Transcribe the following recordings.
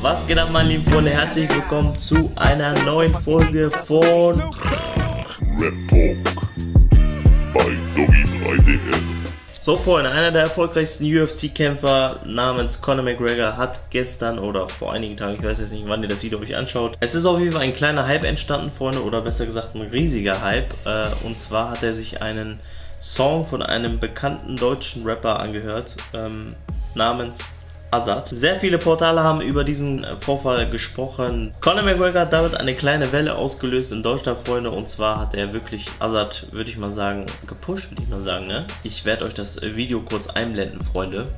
Was geht ab, meine lieben Freunde? Herzlich willkommen zu einer neuen Folge von Rap Talk bei Doggy 3DN. So, Freunde, einer der erfolgreichsten UFC-Kämpfer namens Conor McGregor hat gestern oder vor einigen Tagen, ich weiß jetzt nicht, wann ihr das Video euch anschaut, es ist auf jeden Fall ein kleiner Hype entstanden, Freunde, oder besser gesagt ein riesiger Hype. Und zwar hat er sich einen Song von einem bekannten deutschen Rapper angehört, namens Azad. Sehr viele Portale haben über diesen Vorfall gesprochen. Conor McGregor hat damit eine kleine Welle ausgelöst in Deutschland, Freunde, und zwar hat er wirklich Azad, würde ich mal sagen, gepusht, würde ich mal sagen, ne? Ich werde euch das Video kurz einblenden, Freunde.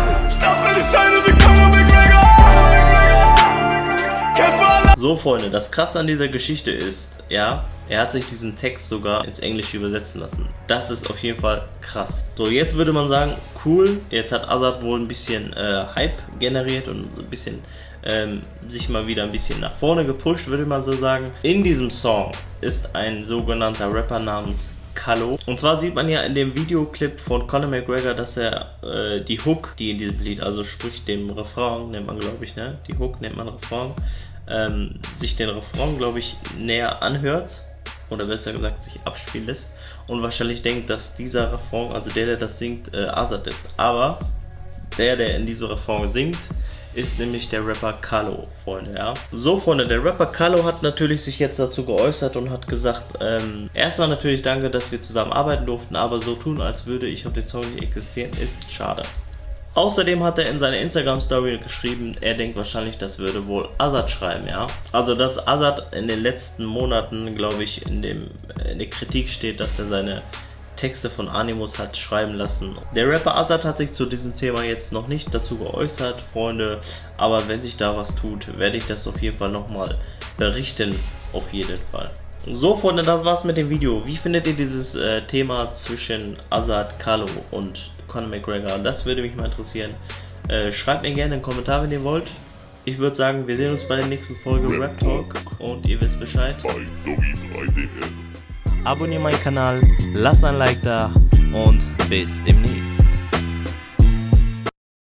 So, Freunde, das Krasse an dieser Geschichte ist, ja, er hat sich diesen Text sogar ins Englische übersetzen lassen. Das ist auf jeden Fall krass. So, jetzt würde man sagen, cool, jetzt hat Azad wohl ein bisschen Hype generiert und ein bisschen sich mal wieder ein bisschen nach vorne gepusht, würde man so sagen. In diesem Song ist ein sogenannter Rapper namens Kalo. Und zwar sieht man ja in dem Videoclip von Conor McGregor, dass er die Hook, die in diesem Lied, also sprich dem Refrain, nennt man glaube ich, ne? Die Hook nennt man Refrain, sich den Refrain, glaube ich, näher anhört oder besser gesagt sich abspielen lässt und wahrscheinlich denkt, dass dieser Refrain, also der das singt, Azad ist. Aber der in diesem Refrain singt, ist nämlich der Rapper Kalo, Freunde, ja. So, Freunde, der Rapper Kalo hat natürlich sich jetzt dazu geäußert und hat gesagt, erstmal natürlich danke, dass wir zusammen arbeiten durften, aber so tun, als würde ich auf den Song nicht existieren, ist schade. Außerdem hat er in seiner Instagram-Story geschrieben, er denkt wahrscheinlich, das würde wohl Azad schreiben, ja. Also, dass Azad in den letzten Monaten, glaube ich, in der Kritik steht, dass er seine Texte von Animus hat schreiben lassen. Der Rapper Azad hat sich zu diesem Thema jetzt noch nicht dazu geäußert, Freunde, aber wenn sich da was tut, werde ich das auf jeden Fall nochmal berichten, auf jeden Fall. So, Freunde, das war's mit dem Video. Wie findet ihr dieses Thema zwischen Azad, Kalo und Conor McGregor? Das würde mich mal interessieren. Schreibt mir gerne einen Kommentar, wenn ihr wollt. Ich würde sagen, wir sehen uns bei der nächsten Folge Rap Talk und ihr wisst Bescheid. Bei Doggy 3DN. Abonniert meinen Kanal, lasst ein Like da und bis demnächst.